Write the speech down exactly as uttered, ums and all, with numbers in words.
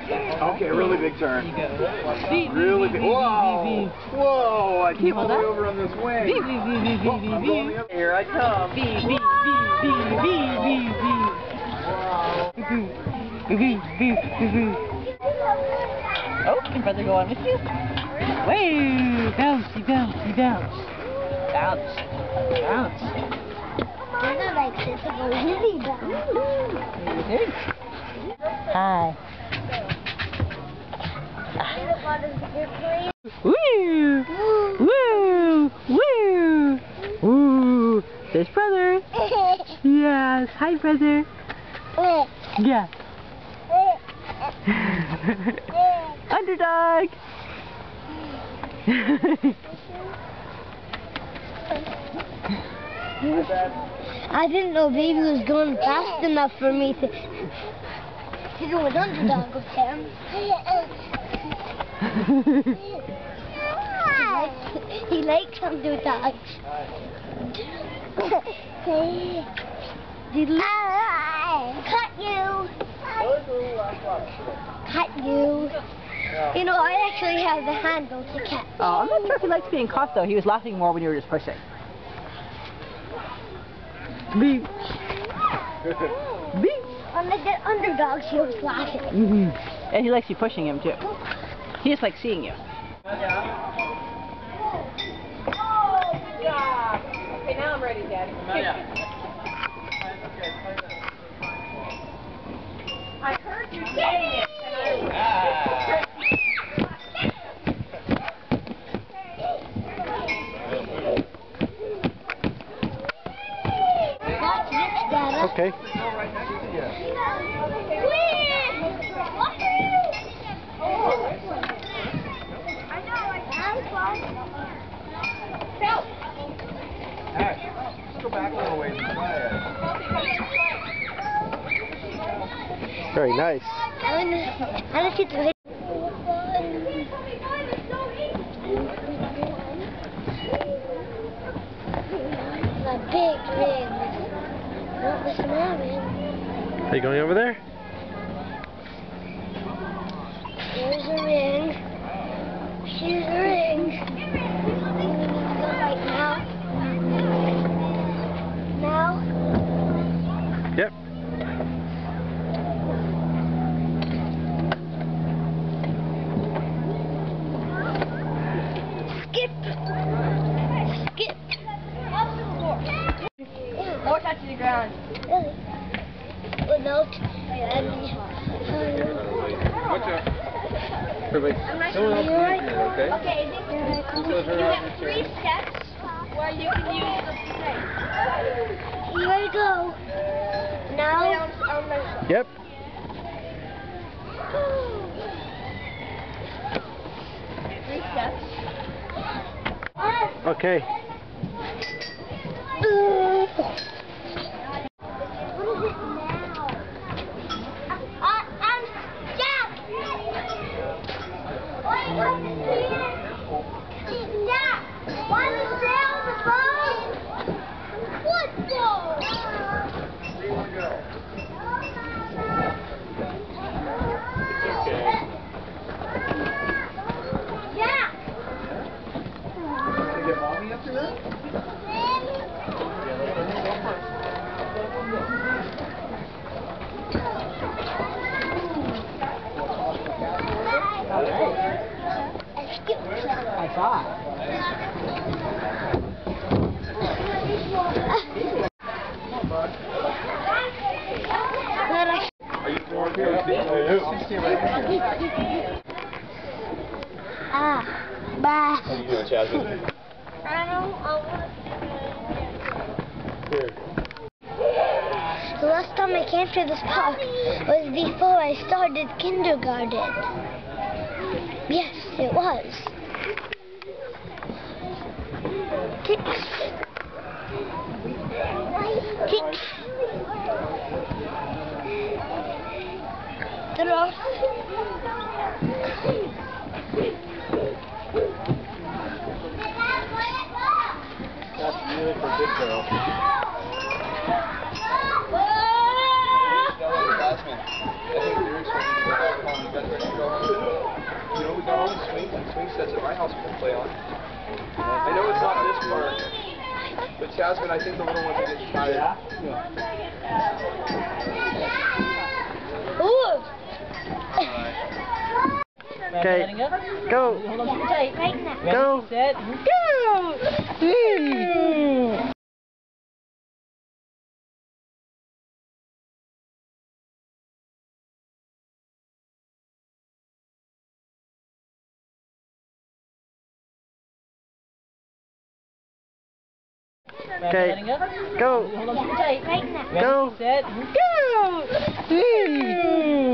Okay, really big turn. Really big. Whoa! Whoa! I came all the way over on this wing. Here I come. Oh, can brother go on with you? Wait, bouncy, bouncy, bounce. Bounce. Bounce. Brother likes it to go really bounce. You think? Hi. Woo! Woo! Woo! Woo! There's brother. Yes. Hi, brother. Yeah. Underdog. I didn't know baby was going fast enough for me to to do an underdog with him. He likes underdogs. Cut you! Cut you! You know, I actually have the handle to catch. Oh, I'm not sure if he likes being caught though. He was laughing more when you were just pushing. Beep. Beep. When I get underdogs, he was laughing. Mm-hmm. And he likes you pushing him too. He just likes seeing you. Oh, good job. Okay, now I'm ready, Daddy. I heard you saying it, and I Okay. Let's go back a little ways and try it. Very nice. I want to see the a big ring. Not the small ring. Are you going over there? Here's a ring. Here's a ring. Go right now. Now. Yep. Skip. Skip. more touch to the ground. Really? Without any... Watch out. Everybody. I'm not Someone else You're needs right. it, okay? Okay, you have three steps where you can use the snake. Here we go. Now. Yep. Three steps. Okay. I saw it. Ah, bah. How you doing, Jasmine? I don't know. Here. The last time I came to this park was before I started kindergarten. Yes, it was. Ticks. Ticks. Draw. That's really for big girl. Jasmine, I think you're expecting to go back home. You guys ready? swing sets at my house can play on. I know it's not this part, but Jasmine, I think the little ones are getting tired. Ooh. Okay, Right go. now. Go. Set. Go. Okay, go. Right now. Go. Set. Go.